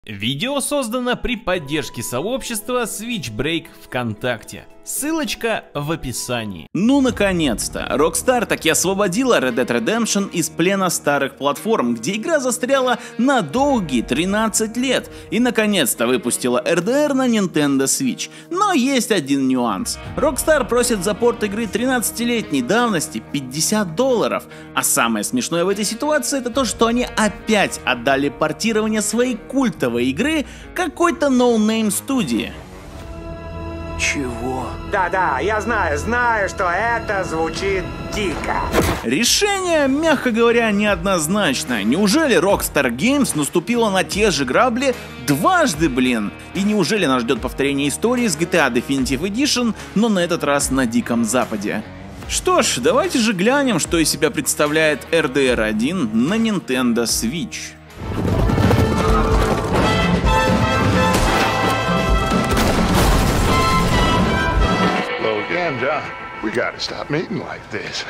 Видео создано при поддержке сообщества Switch Break ВКонтакте. Ссылочка в описании. Ну наконец-то! Rockstar таки освободила Red Dead Redemption из плена старых платформ, где игра застряла на долгие 13 лет, и наконец-то выпустила RDR на Nintendo Switch. Но есть один нюанс. Rockstar просит за порт игры 13-летней давности $50. А самое смешное в этой ситуации это то, что они опять отдали портирование своей культовой игры какой-то ноунейм студии. Чего? Да-да, я знаю, что это звучит дико. Решение, мягко говоря, неоднозначное. Неужели Rockstar Games наступила на те же грабли дважды, блин? И неужели нас ждет повторение истории с GTA Definitive Edition, но на этот раз на Диком Западе? Что ж, давайте же глянем, что из себя представляет RDR 1 на Nintendo Switch. John, we gotta stop meeting like this.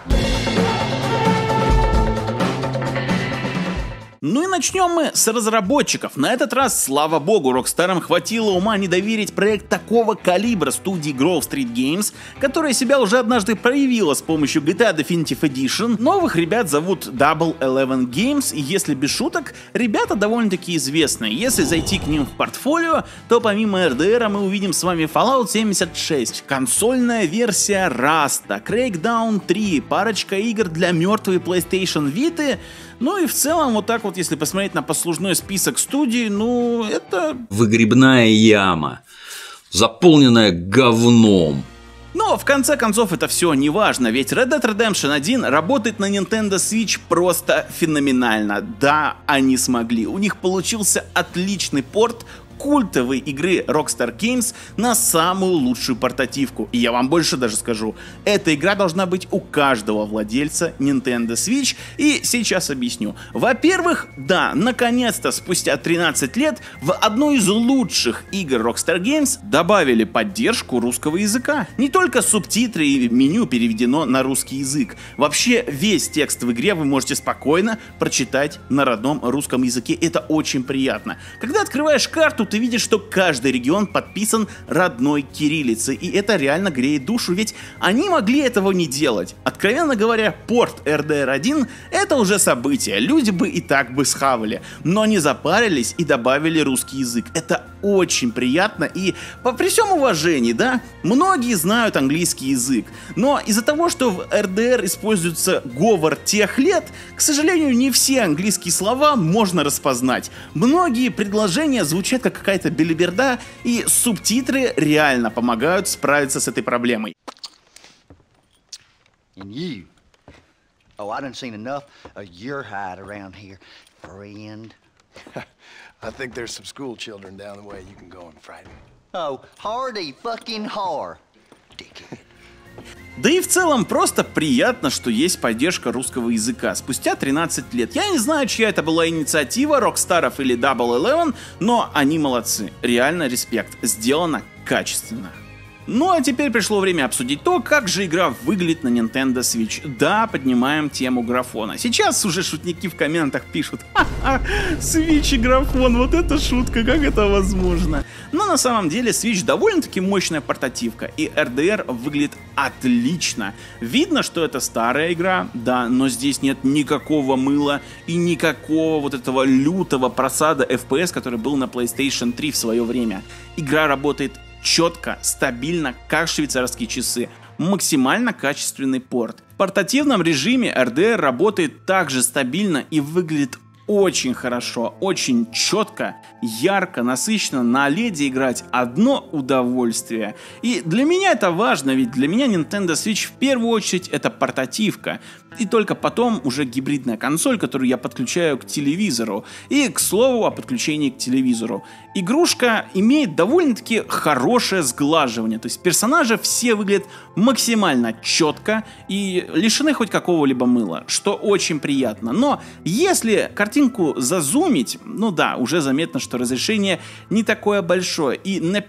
Ну и начнем мы с разработчиков. На этот раз, слава богу, Rockstar хватило ума не доверить проект такого калибра студии Grove Street Games, которая себя уже однажды проявила с помощью GTA Definitive Edition. Новых ребят зовут Double Eleven Games, и если без шуток, ребята довольно-таки известные. Если зайти к ним в портфолио, то помимо RDR мы увидим с вами Fallout 76, консольная версия Rust, Crackdown 3, парочка игр для мертвой PlayStation Vita. Ну и в целом, вот так вот, если посмотреть на послужной список студий, ну, это... Выгребная яма, заполненная говном. Но в конце концов это все не важно, ведь Red Dead Redemption 1 работает на Nintendo Switch просто феноменально. Да, они смогли, у них получился отличный порт культовой игры Rockstar Games на самую лучшую портативку. И я вам больше даже скажу, эта игра должна быть у каждого владельца Nintendo Switch, и сейчас объясню. Во-первых, да, наконец-то спустя 13 лет в одну из лучших игр Rockstar Games добавили поддержку русского языка. Не только субтитры и меню переведено на русский язык. Вообще весь текст в игре вы можете спокойно прочитать на родном русском языке. Это очень приятно. Когда открываешь карту, ты видишь, что каждый регион подписан родной кириллицей, и это реально греет душу, ведь они могли этого не делать. Откровенно говоря, порт RDR 1 это уже событие, люди бы и так бы схавали, но они запарились и добавили русский язык. Это очень приятно, и при всем уважении, да, многие знают английский язык, но из-за того, что в RDR используется говор тех лет, к сожалению, не все английские слова можно распознать. Многие предложения звучат как какая-то белиберда, и субтитры реально помогают справиться с этой проблемой. I think there's some school children down the way you can go and frighten. Oh, hardy fucking har. Dickhead. Да и в целом просто приятно, что есть поддержка русского языка спустя 13 лет. Я не знаю, чья это была инициатива, Rockstar'ов или Double Eleven, но они молодцы. Реально респект. Сделано качественно. Ну а теперь пришло время обсудить то, как же игра выглядит на Nintendo Switch. Да, поднимаем тему графона. Сейчас уже шутники в комментах пишут: ха-ха, Switch и графон, вот это шутка, как это возможно? Но на самом деле Switch довольно-таки мощная портативка, и RDR выглядит отлично. Видно, что это старая игра, да, но здесь нет никакого мыла и никакого вот этого лютого просада FPS, который был на PlayStation 3 в свое время. Игра работает четко, стабильно, как швейцарские часы. Максимально качественный порт. В портативном режиме RDR работает также стабильно и выглядит очень хорошо, очень четко, ярко, насыщенно. На OLED играть одно удовольствие. И для меня это важно, ведь для меня Nintendo Switch в первую очередь это портативка. И только потом уже гибридная консоль, которую я подключаю к телевизору. И, к слову, о подключении к телевизору. Игрушка имеет довольно-таки хорошее сглаживание. То есть персонажи все выглядят максимально четко и лишены хоть какого-либо мыла, что очень приятно. Но если картинка картинку зазумить, ну да, уже заметно, что разрешение не такое большое. И на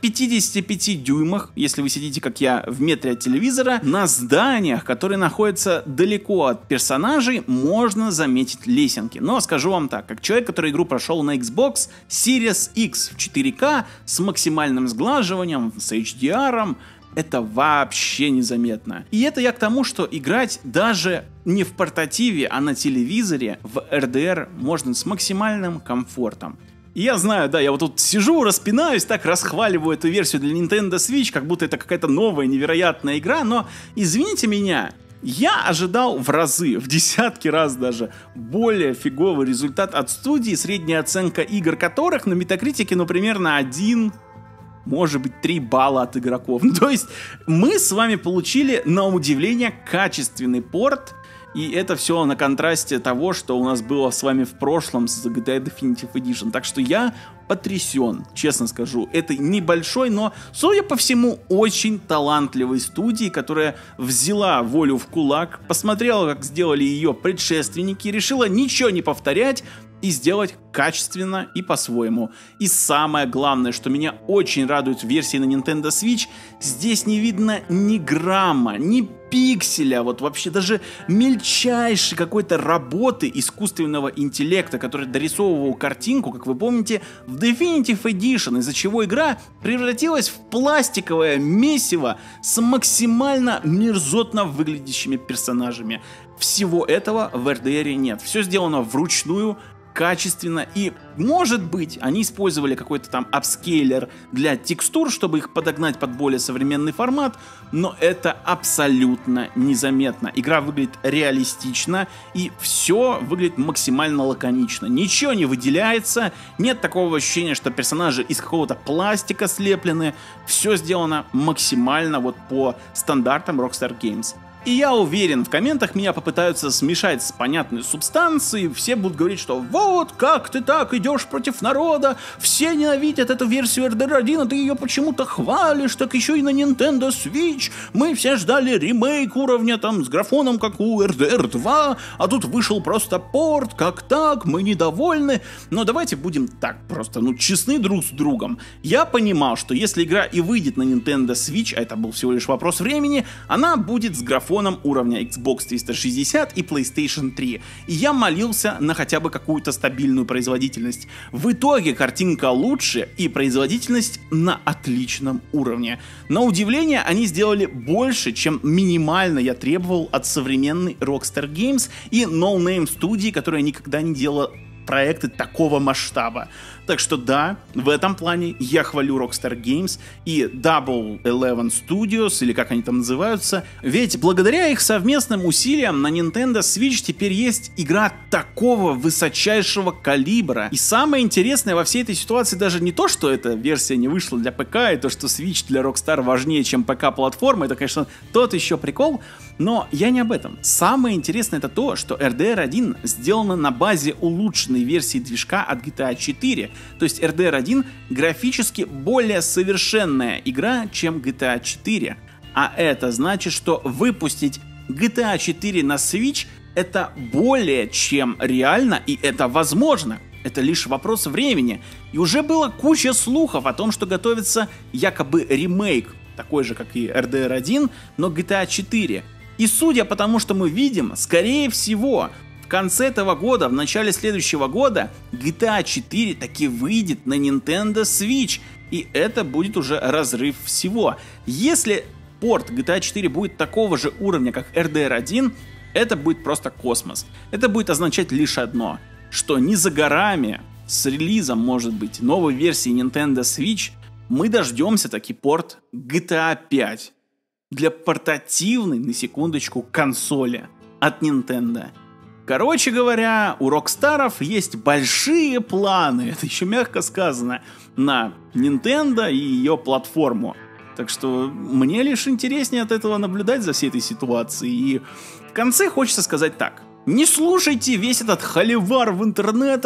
55 дюймах, если вы сидите, как я, в метре от телевизора, на зданиях, которые находятся далеко от персонажей, можно заметить лесенки. Но скажу вам так, как человек, который игру прошел на Xbox Series X в 4К с максимальным сглаживанием, с HDR, это вообще незаметно. И это я к тому, что играть даже не в портативе, а на телевизоре в RDR можно с максимальным комфортом. И я знаю, да, я вот тут сижу, распинаюсь, так расхваливаю эту версию для Nintendo Switch, как будто это какая-то новая невероятная игра, но извините меня, я ожидал в разы, в десятки раз даже, более фиговый результат от студии, средняя оценка игр которых на Metacritic, ну, примерно 1, может быть, 3 балла от игроков. Ну, то есть мы с вами получили, на удивление, качественный порт, и это все на контрасте того, что у нас было с вами в прошлом с GTA Definitive Edition. Так что я потрясен, честно скажу. Это небольшой, но, судя по всему, очень талантливой студии, которая взяла волю в кулак, посмотрела, как сделали ее предшественники, решила ничего не повторять и сделать качественно и по-своему. И самое главное, что меня очень радует в версии на Nintendo Switch, здесь не видно ни грамма, ни пикселя, вот вообще даже мельчайшей какой-то работы искусственного интеллекта, который дорисовывал картинку, как вы помните, в Definitive Edition, из-за чего игра превратилась в пластиковое месиво с максимально мерзотно выглядящими персонажами. Всего этого в RDR нет. Все сделано вручную, качественно, и, может быть, они использовали какой-то там апскейлер для текстур, чтобы их подогнать под более современный формат, но это абсолютно незаметно. Игра выглядит реалистично, и все выглядит максимально лаконично. Ничего не выделяется, нет такого ощущения, что персонажи из какого-то пластика слеплены. Все сделано максимально вот по стандартам Rockstar Games. И я уверен, в комментах меня попытаются смешать с понятной субстанцией, все будут говорить, что вот, как ты так идешь против народа, все ненавидят эту версию RDR 1, а ты ее почему-то хвалишь, так еще и на Nintendo Switch, мы все ждали ремейк уровня там с графоном, как у RDR 2, а тут вышел просто порт, как так, мы недовольны. Но давайте будем так просто, честны друг с другом. Я понимал, что если игра и выйдет на Nintendo Switch, а это был всего лишь вопрос времени, она будет с графоном уровня Xbox 360 и PlayStation 3. И я молился на хотя бы какую-то стабильную производительность. В итоге картинка лучше и производительность на отличном уровне. На удивление, они сделали больше, чем минимально я требовал от современной Rockstar Games и No Name студии, которая никогда не делала проекты такого масштаба. Так что да, в этом плане я хвалю Rockstar Games и Double Eleven Studios, или как они там называются, ведь благодаря их совместным усилиям на Nintendo Switch теперь есть игра такого высочайшего калибра. И самое интересное во всей этой ситуации даже не то, что эта версия не вышла для ПК, и то, что Switch для Rockstar важнее, чем ПК-платформа, это, конечно, тот еще прикол, но я не об этом. Самое интересное это то, что RDR 1 сделана на базе улучшенной версии движка от GTA 4. То есть RDR 1 графически более совершенная игра, чем GTA 4. А это значит, что выпустить GTA 4 на Switch это более чем реально, и это возможно. Это лишь вопрос времени. И уже было куча слухов о том, что готовится якобы ремейк, такой же, как и RDR 1, но GTA 4. И судя по тому, что мы видим, скорее всего, в конце этого года, в начале следующего года GTA 4 таки выйдет на Nintendo Switch, и это будет уже разрыв всего. Если порт GTA 4 будет такого же уровня, как RDR 1, это будет просто космос. Это будет означать лишь одно, что не за горами, с релизом, может быть, новой версии Nintendo Switch, мы дождемся таки порт GTA 5 для портативной, на секундочку, консоли от Nintendo. Короче говоря, у Рокстаров есть большие планы, это еще мягко сказано, на Nintendo и ее платформу. Так что мне лишь интереснее от этого наблюдать за всей этой ситуацией. И в конце хочется сказать так. Не слушайте весь этот холивар в интернетах,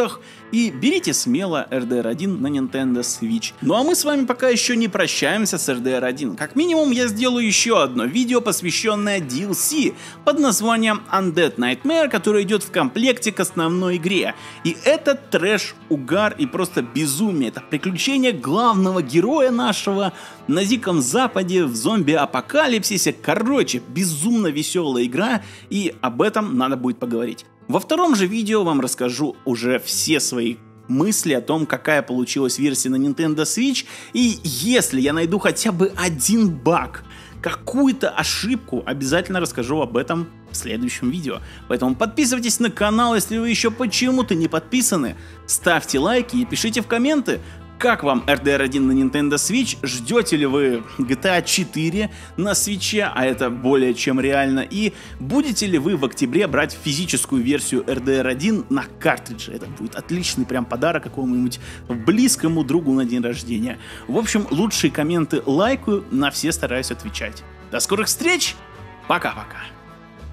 и берите смело RDR 1 на Nintendo Switch. Ну а мы с вами пока еще не прощаемся с RDR 1. Как минимум я сделаю еще одно видео, посвященное DLC под названием Undead Nightmare, который идет в комплекте к основной игре. И это трэш, угар и просто безумие. Это приключение главного героя нашего на Диком Западе в зомби-апокалипсисе. Короче, безумно веселая игра, и об этом надо будет поговорить. Во втором же видео вам расскажу уже все свои мысли о том, какая получилась версия на Nintendo Switch, и если я найду хотя бы один баг, какую-то ошибку, обязательно расскажу об этом в следующем видео. Поэтому подписывайтесь на канал, если вы еще почему-то не подписаны, ставьте лайки и пишите в комменты, как вам RDR 1 на Nintendo Switch, ждете ли вы GTA 4 на Switch, а это более чем реально, и будете ли вы в октябре брать физическую версию RDR 1 на картридже. Это будет отличный прям подарок какому-нибудь близкому другу на день рождения. В общем, лучшие комменты лайкаю, на все стараюсь отвечать. До скорых встреч, пока-пока.